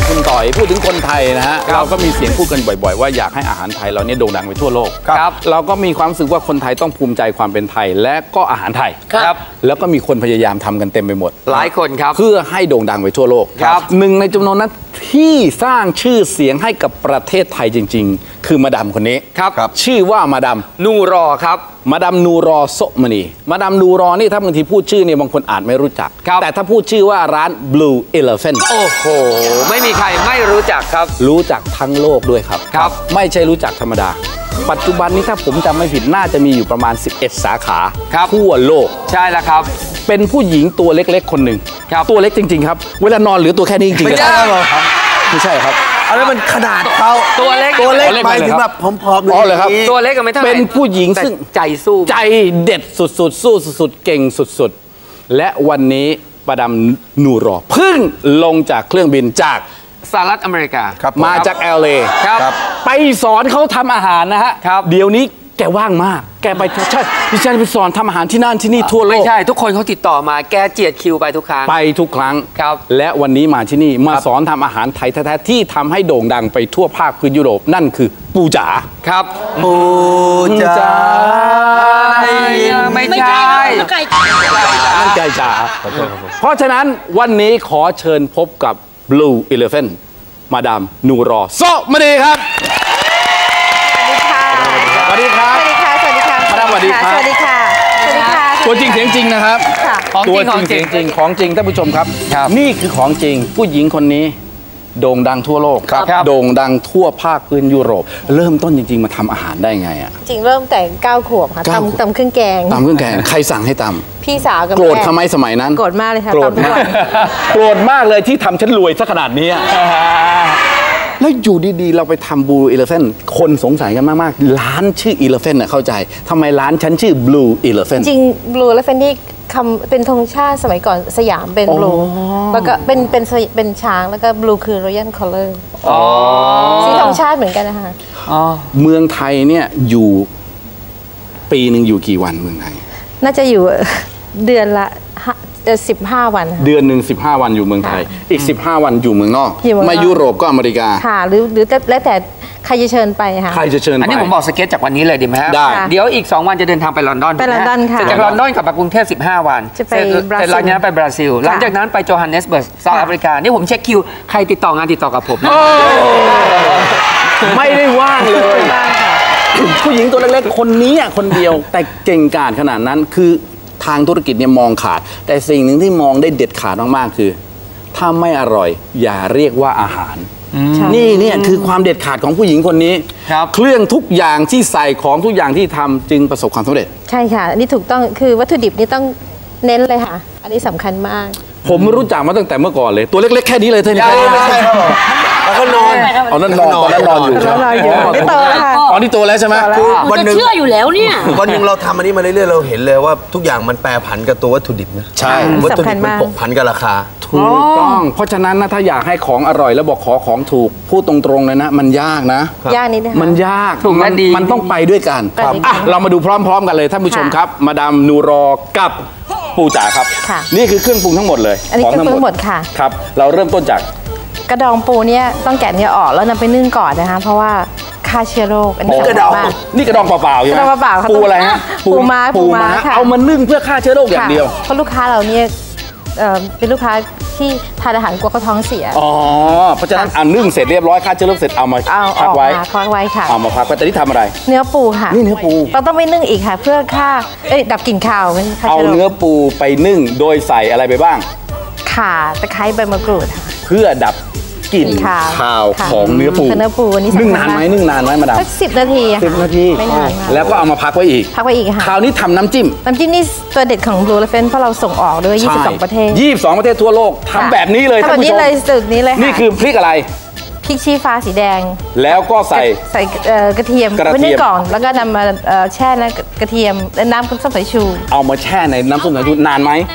คุณต่อยพูดถึงคนไทยนะฮะเราก็มีเสียงพูดกันบ่อยๆว่าอยากให้อาหารไทยเราเนี่ยโด่งดังไปทั่วโลกครับเราก็มีความรู้สึกว่าคนไทยต้องภูมิใจความเป็นไทยและก็อาหารไทยครับแล้วก็มีคนพยายามทำกันเต็มไปหมดหลายคนครับเพื่อให้โด่งดังไปทั่วโลกครับหนึ่งในจำนวนนั้นที่สร้างชื่อเสียงให้กับประเทศไทยจริงๆคือมาดามคนนี้ครับชื่อว่ามาดามนูรอครับมาดามนูรอโซมณีมาดามนูรอนี่ถ้าบางทีพูดชื่อเนี่ยบางคนอาจไม่รู้จักแต่ถ้าพูดชื่อว่าร้าน Blue Elephant โอ้โหไม่มีใครไม่รู้จักครับรู้จักทั้งโลกด้วยครับไม่ใช่รู้จักธรรมดาปัจจุบันนี้ถ้าผมจำไม่ผิดน่าจะมีอยู่ประมาณ11สาขาทั่วโลกใช่แล้วครับเป็นผู้หญิงตัวเล็กๆคนหนึ่งตัวเล็กจริงๆครับเวลานอนเหลือตัวแค่นี้จริงๆไม่ใช่ครับไม่ใช่ครับอะไรมันขนาดเขาตัวเล็กหมายถึงแบบผอมๆเลยครับตัวเล็กก็ไม่เท่าไหร่เป็นผู้หญิงซึ่งใจสู้ใจเด็ดสุดๆสู้สุดๆเก่งสุดๆและวันนี้มาดามนูรอเพิ่งลงจากเครื่องบินจากสหรัฐอเมริกามาจาก LA ไปสอนเขาทำอาหารนะฮะเดี๋ยวนี้แกว่างมากแกไปใช่ดิฉันไปสอนทำอาหารที่นั่นที่นี่ทั่วโลกไม่ใช่ทุกคนเขาติดต่อมาแกเจียดคิวไปทุกครั้งครับและวันนี้มาที่นี่มาสอนทำอาหารไทยแท้ๆที่ทำให้โด่งดังไปทั่วภาคพื้นยุโรปนั่นคือปูจ๋าครับปูจ๋าไม่ใช่นั่นไก่จ๋าเพราะฉะนั้นวันนี้ขอเชิญพบกับ Blue Elephant มาดามนูรอโซมณีครับสวัสดีครับสวัสดีค่ะสวัสดีค่ะสวัสดีค่ะสวัสดีค่ะสวัสดีค่ะตัวจริงเสียงจริงนะครับตัวจริงเสียงจริงของจริงท่านผู้ชมครับนี่คือของจริงผู้หญิงคนนี้โด่งดังทั่วโลกโด่งดังทั่วภาคพื้นยุโรปเริ่มต้นจริงๆมาทำอาหารได้ไงอ่ะจริงเริ่มแต่9 ขวบค่ะตำเครื่องแกงใครสั่งให้ตำพี่สาวกับโกรธทำไมสมัยนั้นโกรธมากเลยค่ะโกรธมากเลยที่ทำฉันรวยซะขนาดนี้แล้วอยู่ดีๆเราไปทำ Blue Elephant คนสงสัยกันมากๆร้านชื่อ Elephant เข้าใจทำไมร้านฉันชื่อ Blue Elephant จริง Blue Elephant นี่เป็นธงชาติสมัยก่อนสยามเป็น Blue แล้วก็เป็นช้างแล้วก็ Blue คือ Royal Color สีธงชาติเหมือนกันนะคะเมืองไทยเนี่ยอยู่ปีหนึ่งอยู่กี่วันเมืองไทยน่าจะอยู่เดือนละ15 วันเดือนหนึ่ง15 วันอยู่เมืองไทยอีก15 วันอยู่เมืองนอกไม่ยุโรปก็อเมริกาค่ะหรือแล้วแต่ใครจะเชิญไปค่ะใครจะเชิญไปอันนี้ผมบอกสเก็ตจากวันนี้เลยดีไหมฮะได้เดี๋ยวอีก2 วันจะเดินทางไปลอนดอนค่ะจากลอนดอนกลับมากรุงเทพ15 วันจะไปบราซิลหลังจากนั้นไปบราซิลหลังจากนั้นไปโจฮันเนสเบิร์กสหรัฐอเมริกานี่ผมเช็คคิวใครติดต่องานติดต่อกับผมไม่ได้ว่างเลยผู้หญิงตัวเล็กๆคนนี้คนเดียวแต่เก่งกาจขนาดนั้นคือทางธุรกิจเนี่ยมองขาดแต่สิ่งหนึ่งที่มองได้เด็ดขาดมากๆคือถ้าไม่อร่อยอย่าเรียกว่าอาหารนี่เนี่ยคือความเด็ดขาดของผู้หญิงคนนี้เครื่องทุกอย่างที่ใส่ของทุกอย่างที่ทำจึงประสบความสำเร็จใช่ค่ะอันนี้ถูกต้องคือวัตถุดิบนี่ต้องเน้นเลยค่ะอันนี้สำคัญมากผมรู้จักมาตั้งแต่เมื่อก่อนเลยตัวเล็กๆแค่นี้เลยท่านไม่ใช่ครับแล้วก็นอนนั่นนอนตอนนั้นนอนอยู่นี่โตแล้วค่ะอ๋อนี่โตแล้วใช่ไหมวันนึงเชื่ออยู่แล้วเนี่ยวันนึงเราทำอันนี้มาเรื่อยๆเราเห็นเลยว่าทุกอย่างมันแปรผันกับตัววัตถุดิบนะใช่วัตถุดิบมันผกผันกับราคาถูกต้องเพราะฉะนั้นนะถ้าอยากให้ของอร่อยแล้วบอกขอของถูกพูดตรงๆเลยนะมันยากนะยากนิดนึงมันยากมันต้องไปด้วยกันเรามาดูพร้อมๆกันเลยท่านผู้ชมครับมาดามนูรอกับปูจ๋าครับนี่คือเครื่องปรุงทั้งหมดเลยอันนี้เครื่องปรุงทั้งหมดค่ะครับเราเริ่มต้นจากกระดองปูเนี่ยต้องแกะเนื้อออกแล้วนำไปนึ่งก่อนนะคะเพราะว่าฆ่าเชื้อโรคอันนี้กระดองนี่กระดองเปล่าๆอยู่กระดองเปล่าปูอะไรฮะปูม้าเอามานึ่งเพื่อฆ่าเชื้อโรคอย่างเดียวเพราะลูกค้าเราเนี่ยเป็นลูกค้าที่ทานอาหารกลัวเขาท้องเสียเพราะฉะนั้นนึ่งเสร็จเรียบร้อยฆ่าเชื้อโรคเสร็จเอามาพักไว้ค่ะเอามาพักไว้แต่นี่ทำอะไรเนื้อปูค่ะนี่เนื้อปูเราต้องไปนึ่งอีกค่ะเพื่อฆ่าดับกลิ่นคาวเอาเนื้อปูไปนึ่งโดยใส่อะไรไปบ้างข่าตะไคร้ใบมะกรูดเพื่อดับกลิ่นคาวของเนื้อปูนึ่งนานไหมมาดามสัก10 นาที 10 นาทีไม่นานแล้วก็เอามาพักไว้อีกค่ะคราวนี้ทำน้ำจิ้มนี่ตัวเด็ดของ Blue Elephant เพราะเราส่งออกด้วย22 ประเทศ 22 ประเทศทั่วโลกทำแบบนี้เลยท่านผู้ชมสูตรนี้เลยนี่คือพริกอะไรพริกชี้ฟ้าสีแดงแล้วก็ใส่กระเทียมไว้ในกล่องแล้วก็นำมาแช่น้ำกระเทียมและน้ำส้มสายชูเอามาแช่ในน้ำส้มสายชูนานไหม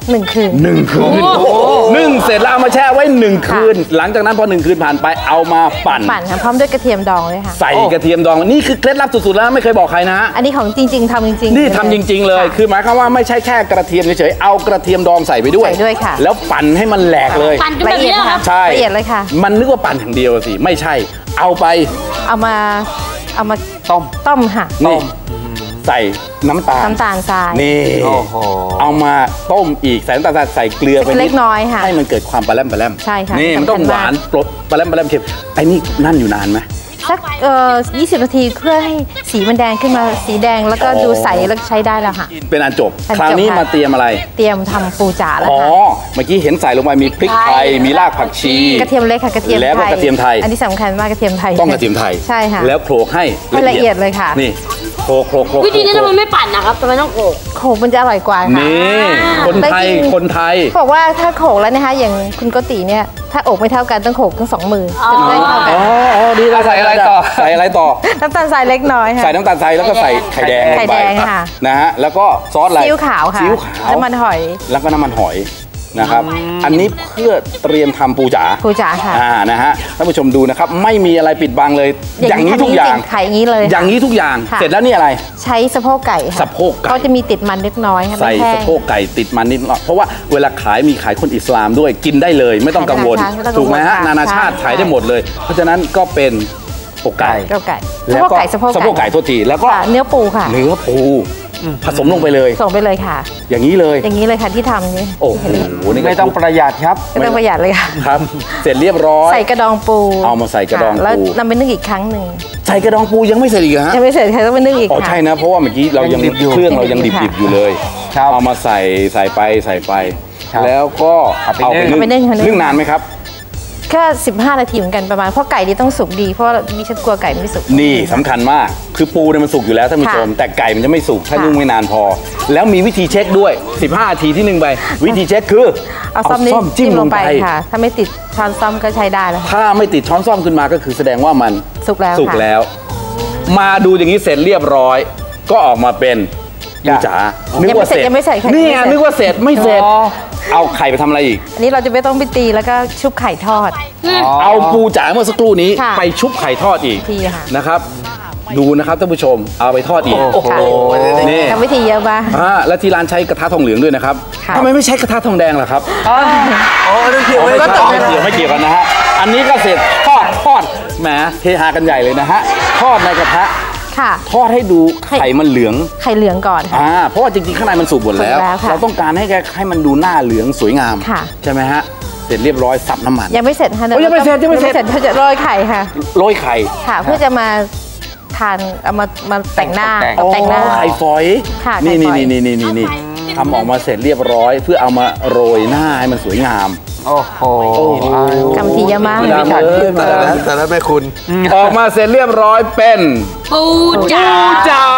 1 คืน 1 คืนนึ่งเสร็จแล้วเอามาแช่ไว้1 คืน หลังจากนั้นพอ1 คืนผ่านไปเอามาปั่นค่ะพร้อมด้วยกระเทียมดองเลยค่ะใส่กระเทียมดองนี่คือเคล็ดลับสุดๆแล้วไม่เคยบอกใครนะอันนี้ของจริง ๆทำจริงๆนี่ทำจริง ๆ เลย คือหมายความว่าไม่ใช่แค่กระเทียมเฉยๆเอากระเทียมดองใส่ไปด้วยใส่ด้วยค่ะแล้วปั่นให้มันแหลกเลยปั่นกันแบบนี้เหรอครับใช่ละเอียดเลยค่ะมันนึกว่าปั่นอย่างเดียวสิไม่ใช่ เอาไปเอามาต้มค่ะนี่ใส่น้ำตาลน้ำตาลทรายนี่โอ้โหเอามาต้มอีกใส่น้ำตาลทรายใส่เกลือไปเล็กน้อยค่ะให้มันเกิดความปลาแรมใช่ค่ะนี่มันต้องสำคัญหมากวานปลดปลาแรมเค็มไอ้นี่นั่นอยู่นานไหมสัก20 นาทีเพื่อให้สีมันแดงขึ้นมาสีแดงแล้วก็ดูใสแล้วใช้ได้แล้วค่ะเป็นอันจบอันจบคราวนี้ค่ะมาเตรียมอะไรเตรียมทำปูจ๋าแล้วอ๋อค่ะเมื่อกี้เห็นใส่ลงไปมีพริกไทยมีรากผักชีกระเทียมเล็กค่ะกระเทียมไทยแล้วก็กระเทียมไทยอันนี้สำคัญมากกระเทียมไทยต้องกระเทียมไทยใช่ค่ะแล้วโขลกให้ให้ละเอียดเลยค่ะนี่โขลกโขลกโขลกวิธีนี้ทำไมไม่ปั่นนะครับทำไมต้องโขลกโขลกมันจะอร่อยกว่าค่ะนี่คนไทยแต่จริงคนไทยบอกว่าถ้าโขลกแล้วนะคะอย่างคุณโกติเนี่ยถ้าอกไม่เท่ากันต้องโขลกทั้ง2 มือจะได้เท่ากันอ๋อดีแล้วใส่อะไรต่อใส่อะไรต่อน้ำตาลทรายเล็กน้อยค่ะใส่น้ำตาลทรายแล้วก็ใส่ไข่แดงลงไข่ไปแดงค่ะนะฮะแล้วก็ซอสอะไรซีอิ๊วขาวค่ะซีอิ๊วขาวน้ำมันหอยแล้วก็น้ำมันหอยนะครับ อันนี้เพื่อเตรียมทำปูจ๋าปูจ๋าค่ะนะฮะท่านผู้ชมดูนะครับไม่มีอะไรปิดบังเลย อย่างนี้ทุกอย่างไข่อย่างนี้เลยอย่างนี้ทุกอย่างค่ะเสร็จแล้วนี่อะไรใช้สะโพกไก่ค่ะสะโพกไก่ก็จะมีติดมันเล็กน้อยค่ะใส่ไม่แห้งสะโพกไก่ติดมันนิดหน่อยเพราะว่าเวลาขายมีขายคนอิสลามด้วยกินได้เลย ไม่ต้องกังวลใช่ไม่ต้องกังวลถูกไหมฮะค่ะนานาชาติใช่ขายได้หมดเลย เพราะฉะนั้นก็เป็นอกไก่เก้าไก่สะแล้วโพกก็ไก่สะโพกสะโพกไก่โทษทีแล้วก็ค่ะเนื้อปูค่ะเนื้อปูผสมลงไปเลยส่งไปเลยค่ะอย่างนี้เลยอย่างนี้เลยค่ะที่ทำนี่โอ้โหนี่ก็ไม่ต้องประหยัดครับไม่ต้องประหยัดเลยค่ะครับ เสร็จเรียบร้อยใส่กระดองปูเอามาใส่กระดองค่แล้วปูนำไปนึ่งอีกครั้งหนึ่งใส่กระดองปูยังไม่เสร็จอีกเหรอฮะยังไม่เสร็จค่ะต้องไปนึ่งอีกอ๋อค่ะใช่นะเพราะว่าเมื่อกี้เรายังยังดิบอยู่เครื่องเรายังค่ะดิบๆอยู่เลยครับเอามาใส่ไปครับแล้วก็เอาไปนึ่งเอาไปนึ่งค่ะนึ่งนึ่งนานไหมครับแค่15 นาทีเหมือนกันประมาณเพราะไก่นี่ต้องสุกดีเพราะดิฉันกลัวไก่ไม่สุกนี่สำคัญมาก คือปูเนี่ยมันสุกอยู่แล้วท่านผู้ชมค่ะแต่ไก่มันจะไม่สุกถ้าค่ะนึ่งไม่นานพอ แล้วมีวิธีเช็คด้วย 15 นาทีที่นึ่งไป วิธีเช็คคือเอาซ่อมนี้จิ้มลงไปค่ะ ถ้าไม่ติดช้อนซ่อมก็ใช้ได้แล้วค่ะถ้าไม่ติดช้อนซ่อมขึ้นมาก็คือแสดงว่ามันสุกแล้วสุกค่ะแล้ว มาดูอย่างนี้เสร็จเรียบร้อย ก็ออกมาเป็นปูจ๋านึกว่าเสร็จยังไม่เสร็จค่ะนี่ไงยังไม่เสร็จนึกว่าเสร็จไม่เสร็จอ๋อเอาไข่ไปทำอะไรอีกอันนี้เราจะไม่ต้องไปตีแล้วก็ชุบไข่ทอดเอาปูจ๋าเมื่อสักครู่นี้ค่ะไปชุบไข่ทอดอีกทีค่ะนะครับ ดูนะครับท่านผู้ชมเอาไปทอดอีกโอ้โหนี่ทำวิธีเยอะมากและที่ร้านใช้กระทะทองเหลืองด้วยนะครับค่ะทำไมไม่ใช้กระทะทองแดงล่ะครับอ๋อนั่นเกี่ยวไม่ไว้ใช่ก่อนไม่เกี่ยวไม่เกี่ยวกันนะฮะอันนี้ก็เสร็จทอดแหมเฮฮากันใหญ่เลยนะฮะทอดในกระทะค่ะทอดให้ดูไข่มันเหลืองไข่เหลืองก่อนค่ะเพราะว่าจริงๆข้างในมันสุกหมดแล้วสุกแล้วค่ะเราต้องการให้มันดูหน้าเหลืองสวยงามค่ะใช่ไหมฮะเสร็จเรียบร้อยซับน้ำมันยังไม่เสร็จค่ะโอ้ยังไม่เสร็จยังไม่เสร็จเพื่อจะโรยไข่ค่ะโรยไข่ค่ะ เพื่อจะมาทานเอามาแต่งหน้าแต่งเอาแต่งหน้าไข่ฝอยค่ะนี่ไข่ฝอยนี่ทำออกมาเสร็จเรียบร้อย เพื่อเอามาโรยหน้าให้มันสวยงามโอ้โหกำทีเยอะมากไม่ได้แต่ละแม่คุณออกมาเสร็จเรียบร้อยเป็นปูจ๋าจ๋า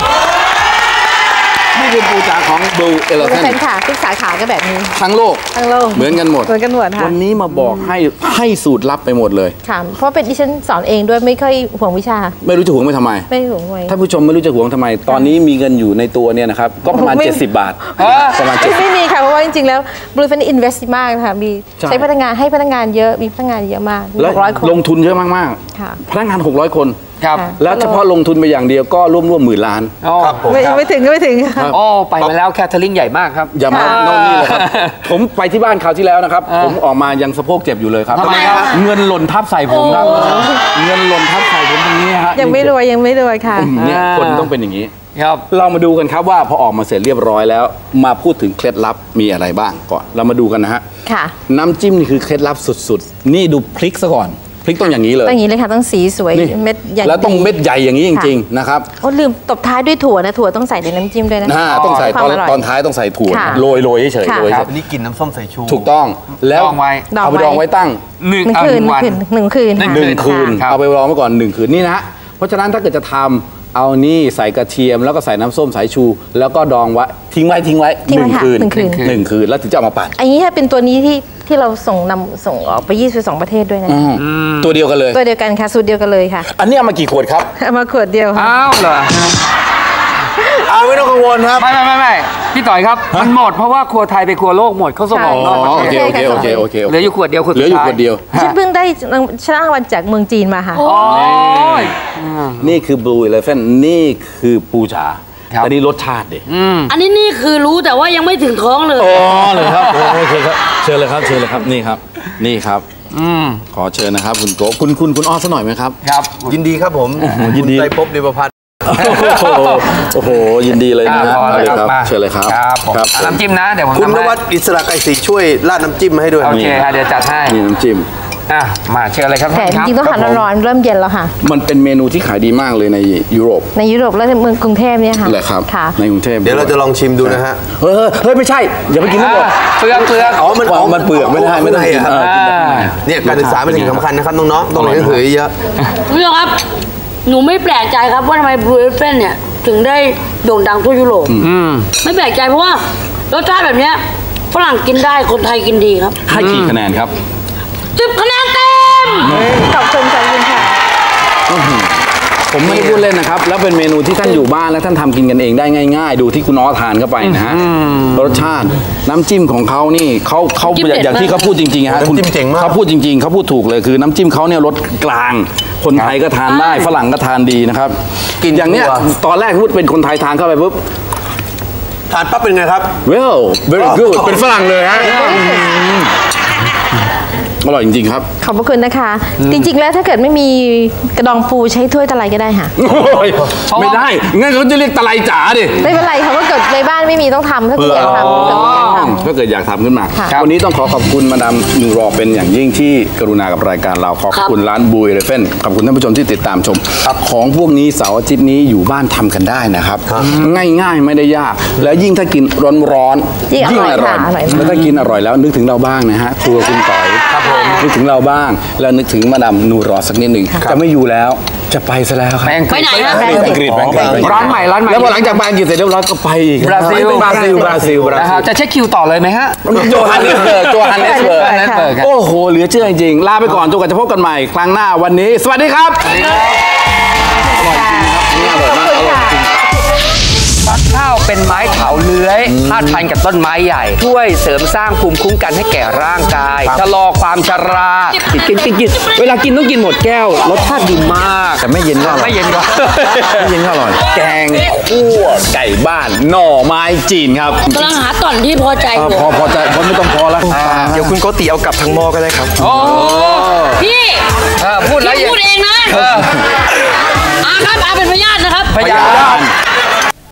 นี่คือปูจ๋าของบูเอลเปอร์เซเซ็นนต์ค่ะทุกสาขาก็แบบนี้ทั้งโลกทั้งโลกเหมือนกันหมดเหมือนกันหมดค่ะวันนี้มาบอกให้สูตรลับไปหมดเลยค่ะ เพราะเป็นดิฉันสอนเองด้วยไม่ค่อยห่วงวิชาไม่รู้จะหวงไปทำไมไม่ห่วงไว้ท่านผู้ชมไม่รู้จะหวงทำไม ตอนนี้มีเงินอยู่ในตัวเนี่ยนะครับ ก็ประมาณไม่ 70 บาท ประมาณไม่มีค่ะ เพราะว่าจริงๆ แล้วบลูเฟนอินเวสต์มากค่ะ มีใช่ใช้พนักงานให้พนักงานเยอะมีพนักงานเยอะมากแล้ว 600 คนลงทุนเยอะมากค่ะๆพนักงาน600 คนครับค่ะแล้วเฉพาะลงทุนไปอย่างเดียวก็ร่วมหมื่นล้านโอ้ครับผมไม่ถึงก็ไม่ถึงค่ะโอ้ไปมาแล้วแคทเธอรีนใหญ่มากครับอย่ามาค่ะโน่นนี่เลยครับ ผมไปที่บ้านคราวที่แล้วนะครับ ผมออกมายังสะโพกเจ็บอยู่เลยครับทำไมครับเงินหล่นทับใส่ผมครับ เงินหล่นทับใส่ผมตรงนี้ฮะยังไม่รวยยังไม่รวยค่ะเนี่ยคนต้องเป็นอย่างนี้ครับเรามาดูกันครับว่าพอออกมาเสร็จเรียบร้อยแล้ว มาพูดถึงเคล็ดลับมีอะไรบ้างก่อน เรามาดูกันนะฮะค่ะน้ำจิ้มนี่คือเคล็ดลับสุดๆ นี่ดูพริกซะก่อน พริกต้องอย่างนี้เลยต้องอย่างนี้เลยค่ะ ต้องสีสวยนี่เม็ดใหญ่แล้วต้องเม็ดใหญ่อย่างนี้จริงๆนะครับโอ้ลืมตบท้ายด้วยถั่วนะถั่วต้องใส่ในน้ำจิ้มด้วยนะต้องใส่ความอร่อยตอนท้ายต้องใส่ถั่วค่ะโรยเฉยค่ะๆโรยคเฉรับยอันนี้กินน้ำส้มสายชูๆถูกต้องแล้วดองไว้เอาไปดองไว้ตั้งหนึ่งหนึ่งเอาคืหนนึ่งวันหนึ่งคืนค่ะหนึ่ 1 คืนครับเอาไปรองไว้ก่อน1 คืนนี่นะฮะเพราะฉะนั้นถ้าเกิดจะทำเอานี่ใส่กระเทียมแล้วก็ใส่น้ำส้มสายชู แล้วก็ดองไว้ทิ้งไว้ทิ้งไว้ 1 คืนค่ะหนึ่งคืนหนึ่งคืนแล้วถึงจะเอามาปั่นอันนี้ถ้าเป็นตัวนี้ที่เราส่งออกไป22 ประเทศด้วยนะตัวเดียวกันเลยตัวเดียวกันค่ะสูตรเดียวกันเลยค่ะอันนี้เอามากี่ขวดครับเอามาขวดเดียวค่ะอ้าวเหรอไม่ต้องกังวลครับไม่พี่ต่อยครับมันหมดเพราะว่าครัวไทยไปครัวโลกหมดเขาส่งออกนอกประโอเทเคศโอเคเหลืออยู่ขวดเดียวเหลืออยู่ขวดเดียวฉันเพิ่งได้ชนะรางวัลจากเมืองจีนมาค่ะโอ้ยนี่คือ Blue Elephant นี่คือปูจ๋าครับแต่นี่รสชาติดิอันนี้นี่คือรู้แต่ว่ายังไม่ถึงท้องเลยอ๋อเลยครับโอเคครับเชิญเลยครับเชิญเลยครับนี่ครับขอเชิญนะครับคุณโกคุณอ้อสักหน่อยไหมครับครับยินดีครับผมยินดีคุณไตรภพดิบพัฒน์โอ้โหยินดีเลยนะพอเลยครับมาเชิญเลยครับครับผมครับน้ำจิ้มนะเดี๋ยวผมคุณนทำให้วัดอิสระไกรศรีช่วยราดน้ำจิ้มมาให้ด้วยโอเคค่ะเดี๋ยวจัดให้นี่น้ำจิ้มมาเชิญเลยครับแต่จท่านครับริงๆต้องทานร้อนๆเริ่มเย็นแล้วค่ะมันเป็นเมนูที่ขายดีมากเลยในยุโรปในยุโรปและในเมืองกรุงเทพเนี่ยค่ะแหละครับค่ะในกรุงเทพเดี๋ยวเราจะลองชิมดูนะฮะเฮ้ยไม่ใช่อย่าไปกินทั้งหมดเปลือกอ๋อมันเปลือกไม่ได้ไม่ได้ข้างในอะครับกินแบบไหนเนี่ยการศึกษาเป็นสิ่งสำคัญนะครับน้องๆต้องเรียนหนังสือเยอะคุณผู้ชมครับ หนูไม่แปลกใจครับว่าทำไม Blue Elephant เนี่ยถึงได้โด่งดังทั่วยุโรปไม่แปลกใจเพราะว่ารสชาติแบบเนี้ยฝรั่งกินได้คนไทยกินดีครับให้กี่คะแนนครับ 10 คะแนนเต็มขอบคุณค่ะผมไม่ได้พูดเล่นนะครับ แล้วเป็นเมนูที่ท่านอยู่บ้านและท่านทำกินกันเองได้ง่ายๆ ดูที่คุณน้อทานเข้าไปนะฮะรสชาติน้ำจิ้มของเขานี่เขาจิ้มเด็ดอย่างที่เขาพูดจริงๆฮะน้ำจิ้มเจ๋งมากเขาพูดจริงๆเขาพูดถูกเลยคือน้ำจิ้มเขาเนี่ยรสกลาง คนไทยก็ทานได้ฝรั่งก็ทานดีนะครับกินอย่างเนี้ยตัวตอนแรกพูดเป็นคนไทยทานเข้าไปปุ๊บทานปั๊บเป็นไงครับ well very good เป็นฝรั่งเลยฮะอร่อยจริงๆครับขอบพระคุณนะคะ จริงๆแล้วถ้าเกิดไม่มีกระดองปูใช้ถ้วยตะไลก็ได้ค่ะไม่ได้งั้นเขาจะเรียกตะไลจ๋าดิไม่เป็นไรค่ะว่าเกิดในบ้านไม่มีต้องทำถ้าเกิดอยากทำเกิดอยากทำถ้าเกิดอยากทำขึ้นมาค่ะวันนี้ต้องขอบคุณมาดามนูรอเป็นอย่างยิ่งที่กรุณากับรายการเราขอบคุณร้านบูยเรเฟนขอบคุณท่านผู้ชมที่ติดตามชมของพวกนี้เสาร์อาทิตย์นี้อยู่บ้านทำกันได้นะครับ ง่ายๆไม่ได้ยาก แล้วยิ่งถ้ากินร้อนๆยิ่งอร่อยค่ะอร่อยมากแล้วถ้ากินอร่อยแล้วนึกถึงเราบ้างนะฮะครัวคุณต่อยนึกถึงเราบ้าง แล้วนึกถึงมาดามนูรอสักนิดหนึ่งจะไม่อยู่แล้วจะไปซะแล้วครับไปไหนครับไปอังกฤษไปอังกฤษร้านใหม่แล้วพอหลังจากไปอังกฤษเสร็จเรียบร้อยก็ไปอีกบราซิลบราซิลนะครับจะเช็คคิวต่อเลยไหมฮะโจฮันเนสเบิร์กครับโอ้โห เหลือเชื่อจริงๆ ลาไปก่อนจนกว่าจะพบกันใหม่ ครั้งหน้าวันนี้ สวัสดีครับฟักข้าวเป็นไม้เถาเลื้อยพาดพันกับต้นไม้ใหญ่ ช่วยเสริมสร้างภูมิคุ้มกันให้แก่ร่างกายชะลอความชรากินเวลากินต้องกินหมดแก้วรสชาติดีมากแต่ไม่เย็นก็อร่อยไม่เย็นก็ไม่เย็นก็อร่อย แกงคั่วไก่บ้าน หน่อไม้จีนครับกำลังหาต่อนที่พอใจอยู่พอใจพอไม่ต้องพอแล้วเดี๋ยวคุณโกติเอากลับทางหม้อก็ได้ครับโอ้พี่พูดแล้วพี่พูดเองนะอาครับอาเป็นพยานนะครับพยาน